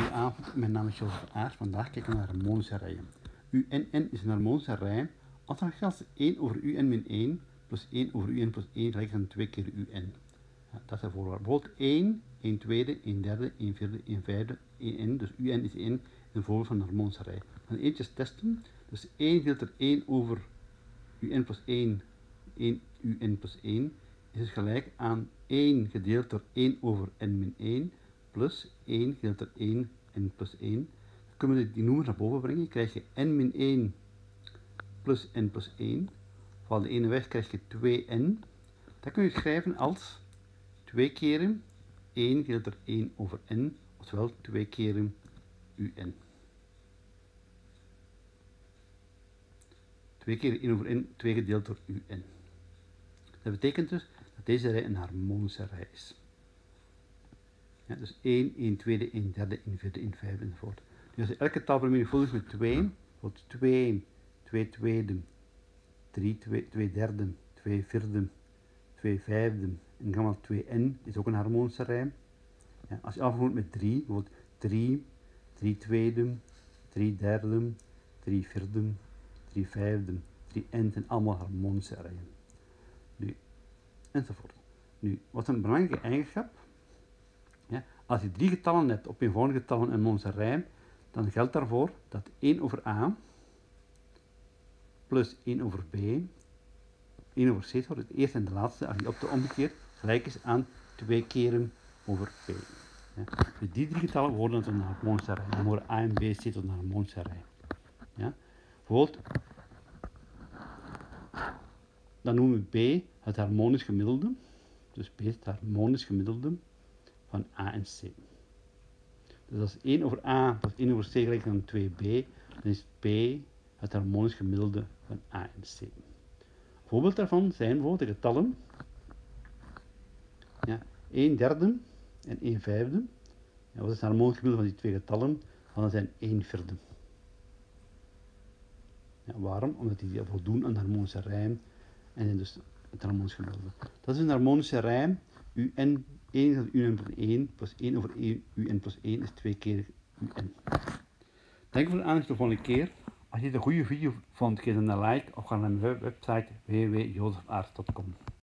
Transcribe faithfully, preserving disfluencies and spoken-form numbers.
Goedenavond, mijn naam is Jozef Aert. Vandaag kijken we naar harmonische rijen. U N N is een harmonische rij als dan geldt één over U N min één plus één over U N plus één gelijk aan twee keer U N. Ja, dat is de voorwaarde. Bijvoorbeeld één, één tweede, één derde, één vierde, één vijfde, één N. Dus U N is één, een voorbeeld van een harmonische rij. We gaan eentjes testen. Dus één gedeeld door één over U N plus één, één U N plus één is dus gelijk aan één gedeeld door één over N min één plus één gedeeld door één N plus één. Dan kunnen we die noemer naar boven brengen. Krijg je N min één plus N plus één. Val de ene weg krijg je twee N. Dat kun je schrijven als twee keren één gedeeld door één over N, oftewel twee keren U N. twee keer één over N, twee gedeeld door U N. Dat betekent dus dat deze rij een harmonische rij is. Ja, dus één, één tweede, één derde, één vierde, één vijfde enzovoort. Dus als je elke getal vermenigvuldigt met twee, bijvoorbeeld twee, twee tweede, drie, twee, twee derde, twee vierde, twee vijfde en gamma twee N is ook een harmonische rij. Ja, als je afvermenigt met drie, bijvoorbeeld drie, drie tweede, drie derde, drie vierde, drie vijfde, drie N zijn allemaal harmonische rijen. Nu, enzovoort. Nu, wat een belangrijke eigenschap, ja, als je drie getallen hebt op eenvoudige getallen in harmonische rij, dan geldt daarvoor dat één over A plus één over B, één over C, het eerste en de laatste, als je op de omgekeerd, gelijk is aan twee keren over B. Ja. Dus die drie getallen worden tot een harmonische rij. Dan worden A en B, C tot een harmonische rij. Ja. Bijvoorbeeld, dan noemen we B het harmonisch gemiddelde. Dus B is het harmonisch gemiddelde van A en C. Dus als één over A plus één over C gelijk aan twee B, dan is B het harmonisch gemiddelde van A en C. Voorbeeld daarvan zijn bijvoorbeeld de getallen ja, één derde en één vijfde. Ja, wat is het harmonisch gemiddelde van die twee getallen? Dan zijn één vierde. Ja, waarom? Omdat die voldoen aan de harmonische rij en zijn dus het harmonisch gemiddelde. Dat is een harmonische rij. U N, één over U N plus één plus één over U N plus één is twee keer U N. Dank voor de aandacht de volgende keer. Als je de goede video vond, geef dan een like of ga naar mijn website w w w punt jozef aert punt com.